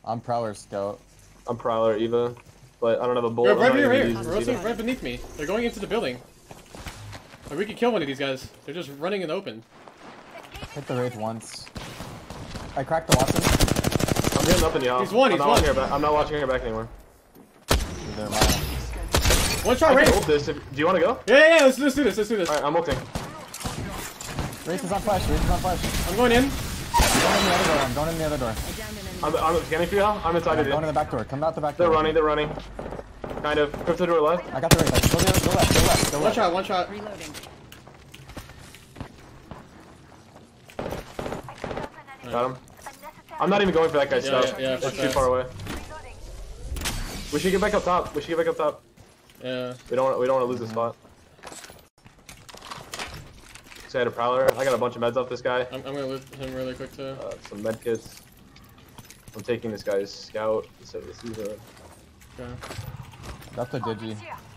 I'm Prowler Scout. I'm Prowler Eva, but I don't have a bullet. Right here. Roasting right beneath me. They're going into the building. Like, we could kill one of these guys. They're just running in the open. Hit the Wraith once. I cracked the Watson. I'm getting up in y'all. He's one. I'm not watching her back anymore. One shot, Wraith. Ult this. Do you want to go? Yeah. Let's do this. Alright, I'm ulting. Wraith is on flash. I'm going in. I'm going in the other door. I'm scanning for y'all. I'm inside of you. Going in the back door. Come out the back door. They're running. Kind of. Crypto door left. I got the Wraith. Go left. One shot. Reloading. Got him. I'm not even going for that guy's stuff. Yeah, that's too far away. We should get back up top. Yeah. We don't want to lose the spot. So I had a Prowler. I got a bunch of meds off this guy. I'm gonna loot him really quick too. Some med kits. I'm taking this guy's scout. So this is a. Okay. Got the Digi.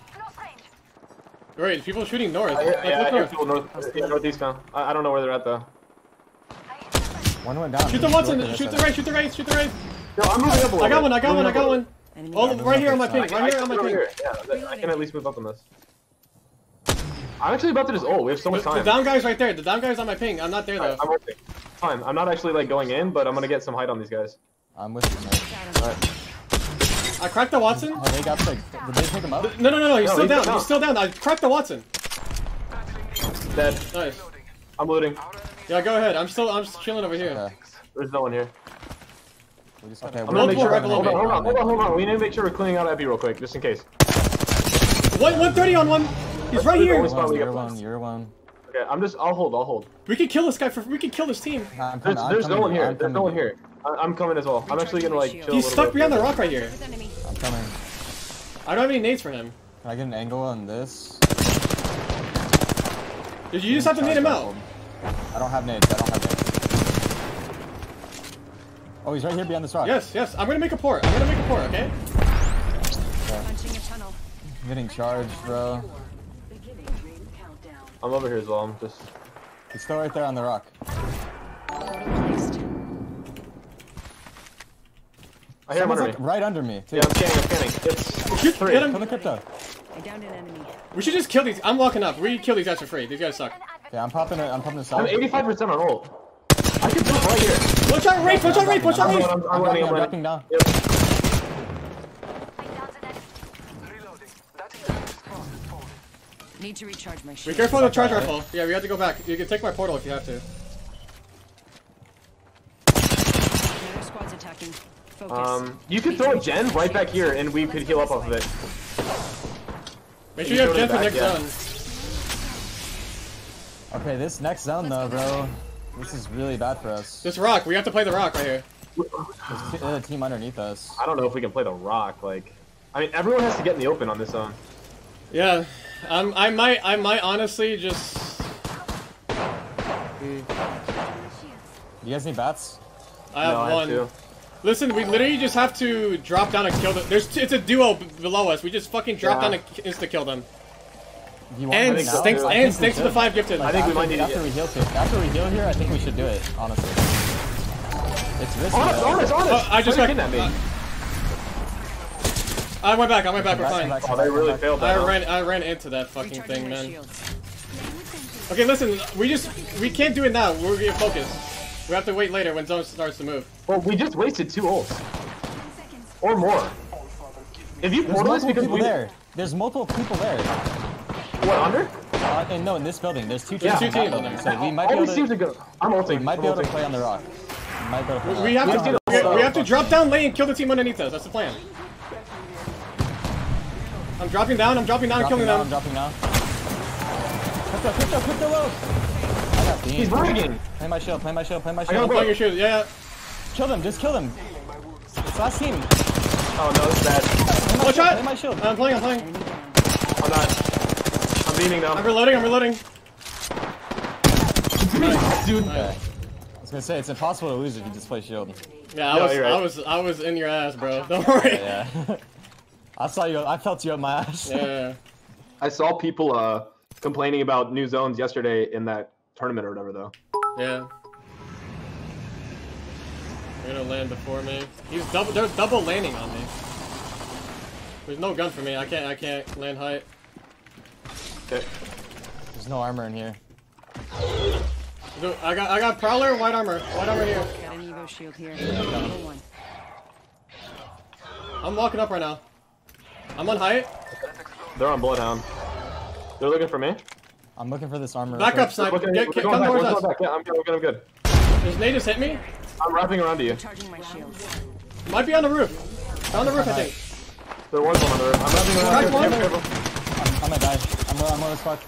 Great, people shooting north. I hear people northeast now. I don't know where they're at though. One went down. Shoot the Watson. Shoot the Wraith. No, I'm moving up a little. I got one. Oh, right here on my ping. Yeah, I can at least move up on this. I'm actually about to just ult. We have so much time. The down guy's right there. The down guy's on my ping. I'm not there though. I'm working. Fine. I'm not actually like going in, but I'm gonna get some height on these guys. I'm with you, mate. Alright. I cracked the Watson. Oh, they got the. Did they pick him up? No. He's still down. He's still down. I cracked the Watson. Dead. Nice. I'm looting. Yeah, go ahead. I'm chilling over here. Okay. There's no one here. Okay, I'm gonna make sure. right Hold below on. We need to make sure we're cleaning out Epi real quick, just in case. 130 on one. He's right here. You're one. Okay, I'll hold. We can kill this guy we can kill this team. There's no one here. There's no one here. I'm coming as well. I'm actually gonna like chill. He's stuck behind the rock right here. I'm coming. I don't have any nades for him. Can I get an angle on this? Did you just have to nade him out? I don't have nades. Oh, he's right here behind this rock. Yes. I'm gonna make a port. Okay? Punching a tunnel. I'm getting charged, bro. I'm over here as well. I'm just. He's still right there on the rock. I hear him under me. Right under me, too. Yeah, I'm scanning. It's 3. Get him. Kill the crypto. I downed an enemy. We should just kill these. I'm walking up. We kill these guys for free. These guys suck. Yeah, I'm popping this I'm out. 85% on ult. I can do it right here. One shot Wraith. I'm running. dropping down. Yep. Need to recharge my shield. Be careful of the charge rifle. Yeah, we have to go back. You can take my portal if you have to. Another squad's attacking. Focus. You could throw a gen right back here, and we could heal up off of it. Make sure you have gen for next zone. Okay, this next zone though, bro. This is really bad for us. This rock. We have to play the rock right here. There's a team underneath us. I don't know if we can play the rock. Like, I mean, everyone has to get in the open on this zone. Yeah. I might honestly just. You guys need bats? I have I one. two. Listen, we literally just have to drop down and kill them. It's a duo below us. We just fucking drop down and insta kill them. And thanks to the 5 gifted. I think we might need after we heal here, I think we should do it, honestly. It's risky. Honest. I just got at me. I went back, we're fine. Oh, they really failed that. I ran into that fucking Recharging thing, my man. shields. Okay, listen, we can't do it now. We're gonna focus. We have to wait later when zone starts to move. Well, we just wasted 2 ults. Or more. If you portal this because there. There's multiple people there. What, under? No, in this building. There's 2 teams. There's 2 teams in there. So we might be able to. I'm ulting. We might be able to play on the rock. We have to drop down lane and kill the team underneath us. That's the plan. I'm dropping down and killing them. I'm dropping down. Crypto low. I got beam. He's breaking. Play my shield. I'm playing your shield. Yeah. Kill them. Just kill them. It's last team. Oh no, this is bad. One shot. Play my shield. I'm playing. I'm not. I'm beaming now. I'm reloading. Dude. Okay. I was gonna say it's impossible to lose if you just play shield. Yeah, I was in your ass, bro. Don't worry. Yeah. I saw you. I felt you up my ass. Yeah. I saw people complaining about new zones yesterday in that tournament or whatever, though. Yeah. They're gonna land before me. They're double landing on me. There's no gun for me. I can't land height. Okay. There's no armor in here. I got Prowler, white armor here. Got an Evo shield here. Level 1. I'm walking up right now. I'm on height. They're on Bloodhound. They're looking for me. I'm looking for this armor. Back up, snipe. We're going Come back, towards we're us. going back. Yeah, I'm good, I'm good. There's natives hit me. I'm wrapping around to you. Charging my shields. Might be on the roof. On the roof, I think. There was one on the roof. I'm wrapping around. Crack one. Careful. I'm gonna die. I'm low as fuck.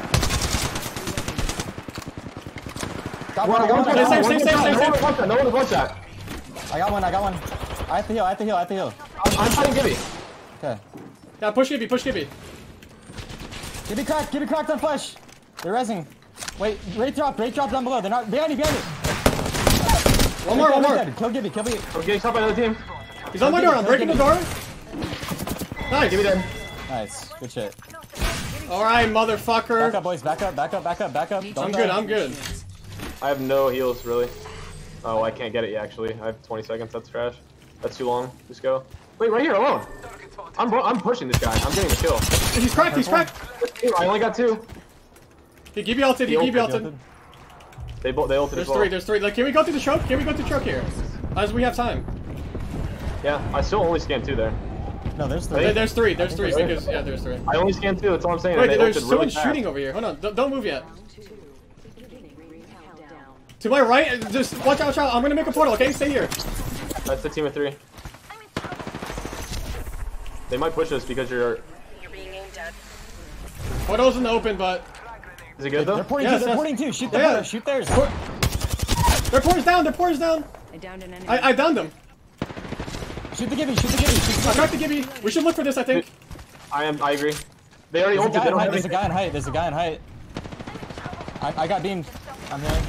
Got one. Okay, save. No one is one shot. I got one. I have to heal. I'm fighting Gibby. Okay. Yeah, push Gibby. Give me cracked on flesh. They're rezzing. Wait, rate drop down below. They're not behind you. One more. Kill Gibby. I'm getting shot by another team. He's on my door. I'm breaking the door. Nice. Gibby dead. Nice. Good shit. Alright, motherfucker. Back up, boys. Back up. Don't die. I'm good. I have no heals, really. Oh, I can't get it yet, actually. I have 20 seconds. That's trash. That's too long. Just go. Wait, right here, alone. I'm pushing this guy. I'm getting the kill. He's cracked. I only got 2. He give you ulted. They ulted as well. There's three. Like, can we go through the choke? Here? As we have time. Yeah, I still only scanned 2 there. No, there's 3. There's 3. There's 3. Yeah, there's 3. I only scanned 2, that's all I'm saying. Wait, They there's ulted someone really fast. shooting over here. Hold on. Don't move yet. To my right, just watch out. I'm gonna make a portal, okay? Stay here. That's the team of 3. They might push us because you're... Portal's in the open, but... Is it good, though? They're porting Yes, too. They're yes. porting too. Shoot Yeah. theirs. Shoot theirs. Their portal's down. I downed an enemy. I downed them. Shoot the Gibby. I cracked the Gibby. We should look for this, I think. I agree. They already ulted. They don't have There's a anything. guy in height. I got beamed. I'm healing.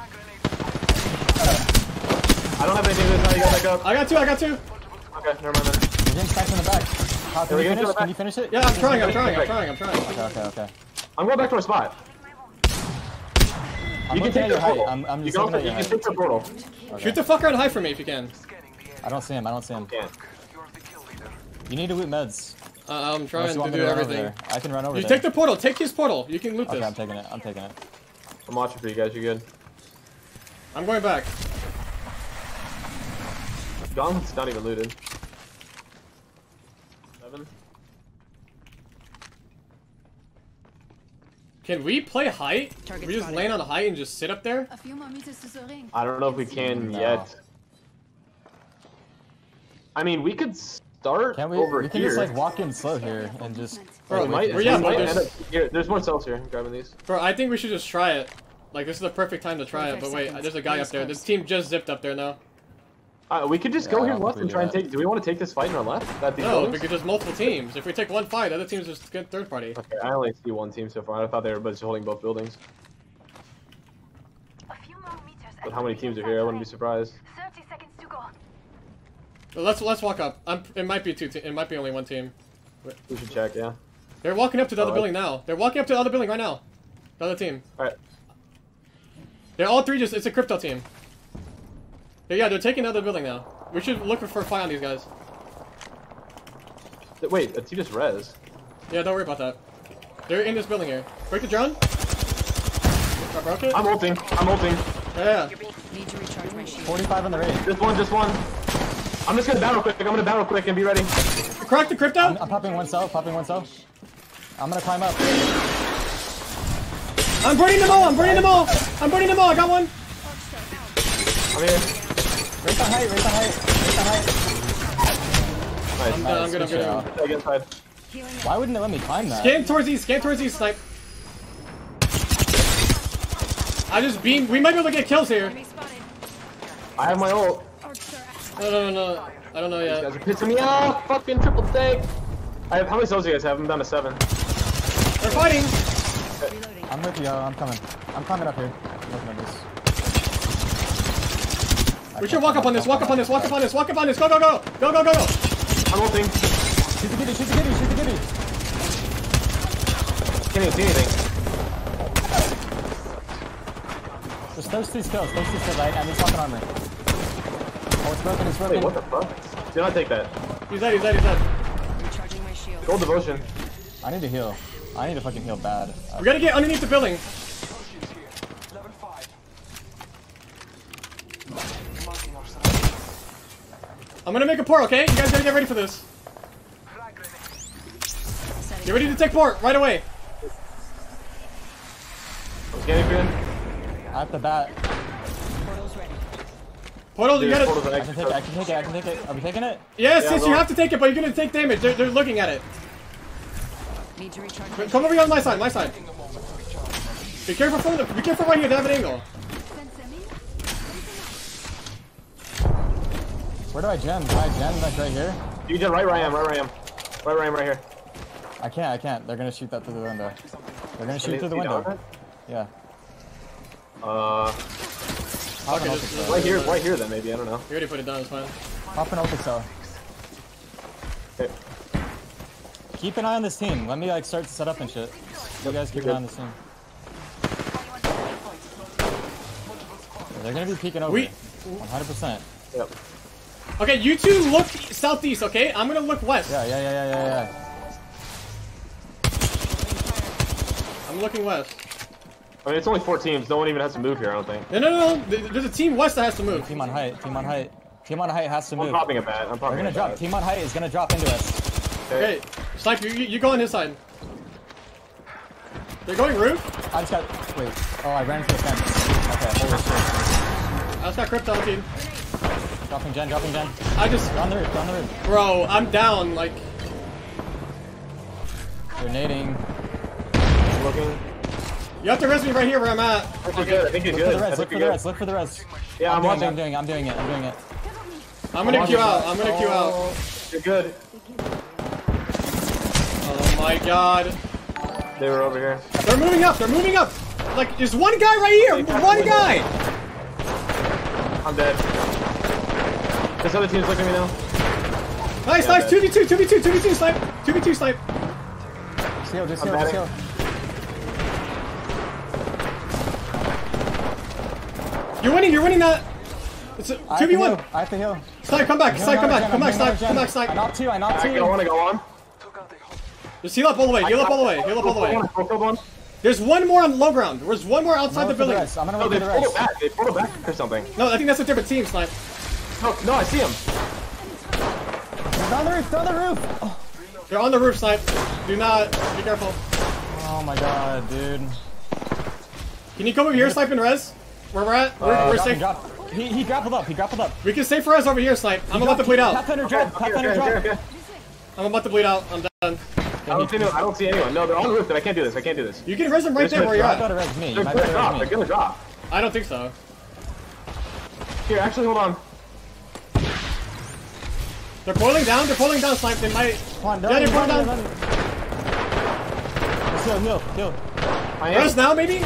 I don't have anything this time. You gotta back up. I got two. Okay, never mind then. You're getting stacked in the back. How, Yeah, we're getting to the can back. you finish it? Yeah, I'm trying. Okay. I'm going back to our spot. I'm You can looking take at the your height. portal. I'm You just can looking at your height. take the portal. Shoot the fucker on high for me if you can. I don't see him. Yeah. You need to loot meds. I'm Unless trying you to want me do run over everything. there. I can run over You there. take the portal. Take his portal. You can loot Okay, this. I'm taking it. I'm watching for you guys. You're good. I'm going back. Gauntlet's not even looted. 7. Can we play height? Target We just spotted. land on height and just sit up there? A few more meters to the ring. I don't know if we can No. yet. I mean, we could start Can't we? over We can here. just like walk in slow here and just. Bro, We might, yeah, we but might there's- end up here. There's more cells here. I'm grabbing these. Bro, I think we should just try it. Like, this is the perfect time to try it. But wait, there's a guy up there. This team just zipped up there now. We could just Yeah, go I here don't left think and we try do and that. take. Do we want to take this fight in our left? At these No, buildings? because there's multiple teams. If we take one fight, the other team's just good third party. Okay, I only see one team so far. I thought they were just holding both buildings. But how many teams are here? I wouldn't be surprised. 30 seconds to go. But let's walk up. It might be it might be only one team. We should check. Yeah. They're walking up to the other Alright. building now. They're walking up to the other building right now. The other team. All right. They're all three just. It's a crypto team. They're taking the other building now. We should look for a fight on these guys. Wait, a team just res. Yeah, don't worry about that. They're in this building here. Break the drone. I broke it. I'm ulting. Yeah. Need to recharge my shield. 45 on the raid. Just one. I'm just gonna battle quick. And be ready. Crack the crypto. I'm popping one cell. I'm gonna climb up. I'm burning them all. I got one. I'm here. Rate the height. Nice. I'm good. shot. Get inside. Why wouldn't it let me climb that? Scan towards these, snipe. I just beamed. We might be able to get kills here. Enemy spotted. I have my ult. No. I don't know You yet. guys are pissing me off. Fucking triple take. How many cells do you guys have? I'm down to 7. They're fighting. Reloading. I'm with you. I'm coming. I'm climbing up here. I'm looking at this. We should walk up on this. Go. I'm ulting. Shoot the Gibby. Can't even see anything. Just those two skills. I need fucking armor. Oh, it's broken, it's Wait, broken. what the fuck? Do not take that. He's dead, he's dead, he's dead. Recharging my shield. Gold devotion. I need to heal. I need to fucking heal bad. We gotta get underneath the building. I'm gonna make a port, okay? You guys gotta get ready for this. Get ready to take port right away. I'm scanning for you. I have to bat. Portal's ready. Portal, you Dude, gotta. portal's an I extra can take it, I can take it, I can take it. Are we taking it? Yes, Yeah, yes, you go. have to take it, but you're gonna take damage. They're looking at it. Need to recharge my Come over here on my side, my side. Be careful from the, be careful right here. They have an angle. Where do I gem? Can I gem like right here? You did right where I am, right where I am. Right where I am, right here. I can't. They're gonna shoot that through the window. They're gonna shoot Can through the you see down window. Yeah. Fuck it, just- right here then maybe, I don't know. You already put it down, it's fine. Hop an open cell. Okay. Keep an eye on this team. Let me like start to set up and shit. You guys keep an eye on this team. Yeah, they're gonna be peeking over. 100%. Yep. Okay, you two look southeast, okay? I'm gonna look west. Yeah. I'm looking west. I mean, it's only 4 teams. No one even has to move here, I don't think. No. There's a team west that has to move. Team on height. Team on height. Team on height has to I'm move. popping a bat. I'm They're popping gonna a drop. bat. Team on height is gonna drop into us. Okay, Snipe, you go on his side. They're going roof. I just got. Wait. Oh, I ran into the fence. Okay. Holy shit. I just got Krypton, team. Dropping gen. Dropping gen. I just, On the roof. On the roof. bro, I'm down. Like, Grenading. Looking. you have to res me right here where I'm at. I think you're good. I think you're Look for good. the I res. think Look for you're the good. res. Look for the res. Yeah, I'm watching. I'm doing it. I'm doing it. I'm gonna queue out. I'm gonna queue out. You're good. Oh my god. They were over here. They're moving up. They're moving up. Like, there's one guy right here. One guy. I'm dead. This other team's looking at me now. Nice, Yeah, nice. 2v2 snipe. 2v2 snipe. Just heal. Just I'm heal. Just batting. heal. You're winning that. It's a I have to 2v1. heal. I have to heal. Snipe, come back, snipe, come back, snipe, come back, I snipe. knocked two. I knocked I two. want to go on. Just heal up all the way, heal up all the way, heal up all the way. Killed one. There's one more on low ground. There's one more outside the I'm gonna building. look for the rest. I'm gonna No, look they for the pulled it rest. back. They pulled it back or something. No, I think that's a different team, snipe. No, I see him. Down the roof. Down the roof. Oh, They're on the roof, snipe. Do not, be careful. oh my god, dude. Can you come over here, snipe and res? Where we're at? We're Drop, safe. drop. He grappled up. He grappled up. We can stay for res over here, snipe. I'm about to bleed out. Pathfinder drop. Pathfinder drop. Okay. I'm about to bleed out. I'm done. I don't see anyone. No, they're on the roof. But I can't do this. I can't do this. You can res them right There's there where you're You might at. better res me. You They're might gonna better drop. res They're me. gonna drop. I don't think so. Here, actually, hold on. They're pulling down, snipe. They might. Come on, Yeah, they're pulling down. Let's heal. I am. Res now, maybe?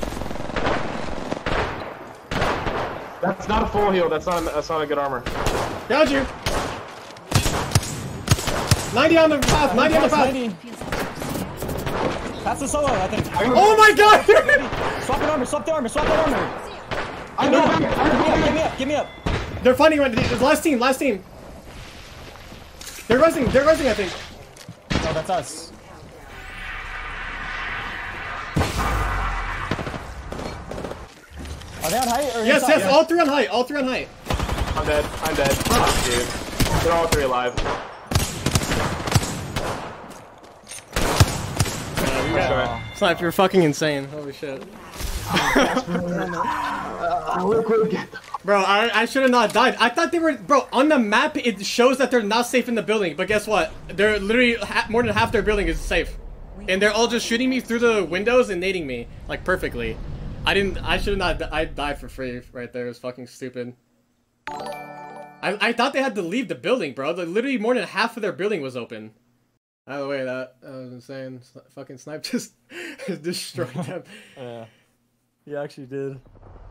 That's not a full heal. That's not a good armor. Got you. 90 on the path, 90 on the path. 90. That's the solo, I think. Oh my god! Swap the armor. I know. Give me up. They're fighting right. Last team. They're resing, I think. No, that's us. Are they on height or Yes, inside? yes, all three on height. I'm dead. Fuck, dude. They're all 3 alive. Sorry. Snipe, you're fucking insane. Holy shit. Bro, I should have not died. I thought they were... Bro, on the map, it shows that they're not safe in the building. But guess what? They're literally... more than half their building is safe. And they're all just shooting me through the windows and nading me. Like, perfectly. I should have not... I died for free right there. It was fucking stupid. I thought they had to leave the building, bro. Literally more than half of their building was open. By the way, that was insane. Fucking Snipe just destroyed them. Yeah. He actually did.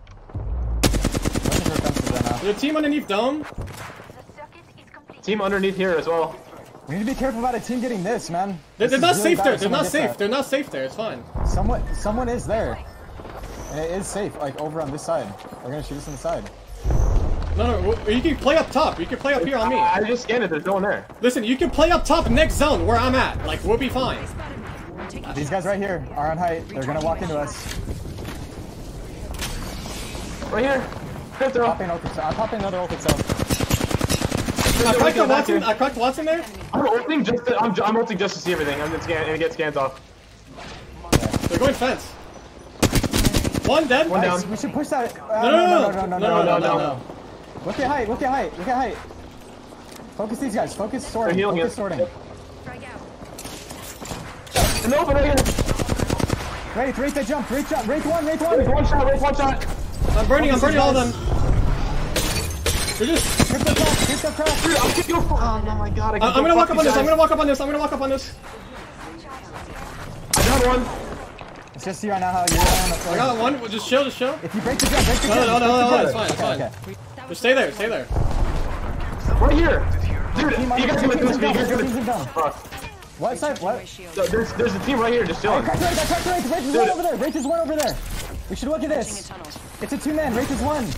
There's a team underneath dome. Team underneath here as well. We need to be careful about a team getting this, man. They're This is not really safe bad there. if They're someone not gets safe. that. They're not safe there. It's fine. Someone is there. And it is safe, like over on this side. They're gonna shoot us on the side. No, you can play up top. You can play up here on me. I just scanned it. There's no one there. Listen, you can play up top next zone where I'm at. Like, we'll be fine. These guys right here are on height. They're gonna walk into us. Right here. Crypto. I'm popping another ult cell. I cracked the Watson there. I'm ulting just to see everything. I'm gonna get scans off. They're going fence. One dead. One down. We should push that. No. Look at height. Look at height. Focus these guys. Focus sorting. They're healing Focus us. sorting. No, but right here. Wraith that jump. Wraith one. Wraith one shot. I'm burning all of them. They're just. Crypto crack. Dude, I'm getting your. Oh my god. I'm gonna walk up on this. I'm gonna walk up on this. I got one. It's just you right now how you're on the floor. I got one. Just chill. If you break the jump, break the jump. No, it's fine. Okay. Just stay there. Right here. Dude, Team, you guys can do this. Fuck. What side? What? There's a team right here just chilling. Wraith is one over there. We should look at this. It's a 2-man. Wraith is one.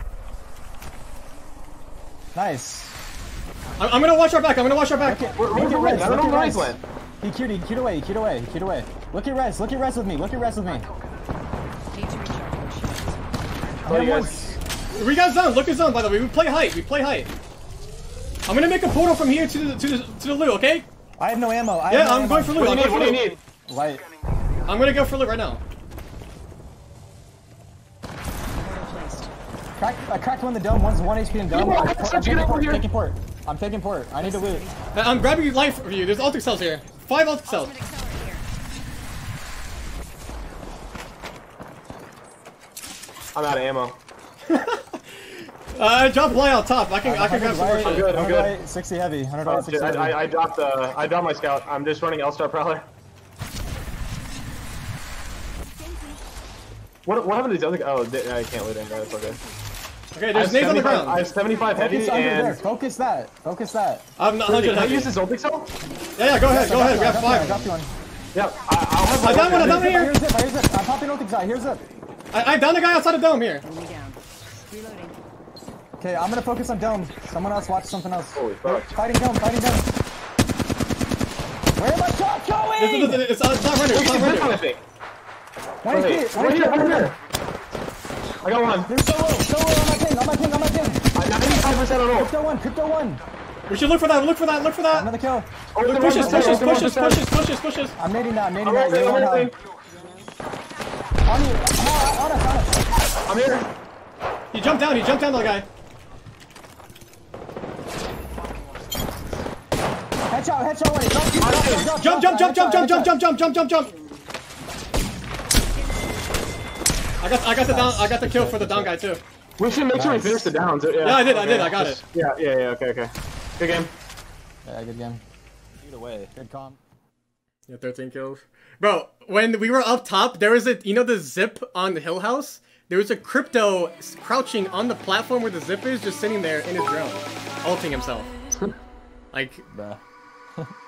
Nice. I'm gonna watch our back. Where's the res? I don't know where he's went. He queued away. Look at res with me. Need to recharge my shields. Oh, you guys. We got zone. Look at zone. By the way, we play height. I'm gonna make a portal from here to the loot. Okay? I have no ammo. I'm going for loot. What do you need? Light. I'm gonna go for loot right now. Portal placed. I cracked one in the dome. One's 1 HP in dome. I'm taking port. I need to loot. I'm grabbing life for you. There's ultic cells here. 5 ultic cells. Ultimate accelerate here. I'm out of ammo. I dropped light on top. I can grab some more I'm shit. good. 100 light, 60 heavy. 100 light, 60 heavy. I dropped my scout. I'm just running L-Star Prowler. What happened to these other guys? Oh, I can't loot in there. That's okay. Okay, there's nades on the ground. I have 75 heavy Focus under there. and... Focus that. I'm not 100 Can I heavy. use this ultic cell? Yeah, go ahead. We have I 5. dropped you one. Yeah, I'll have I down one here. Here's Zip. I'm popping ultic side. Here's Zip. I downed the guy outside the dome here. Enemy down. Reloading. Okay, I'm gonna focus on dome. Someone else watch something else. Holy fuck. Fighting dome. Where are my shots going? It's not render. It's not This one, I render. think. One HP. Right here. I got one. There's so low on my ping. I'm 95% on ult. Crypto one. We should look for that. Another kill. Pushes. I'm nading that. You're I'm on ulting. On you. On us. I'm here. He jumped down the guy. Headshot one. Jump. I got the kill for the down guy too. We should make sure we finish the downs. Yeah, I did. I got it. Yeah. Okay. Good game. Yeah, good game. Either way, good comp. Yeah, 13 kills. Bro, when we were up top, there was the zip on the hill house? There was a crypto crouching on the platform where the zip is, just sitting there in his drone, ulting himself. Like, Bruh.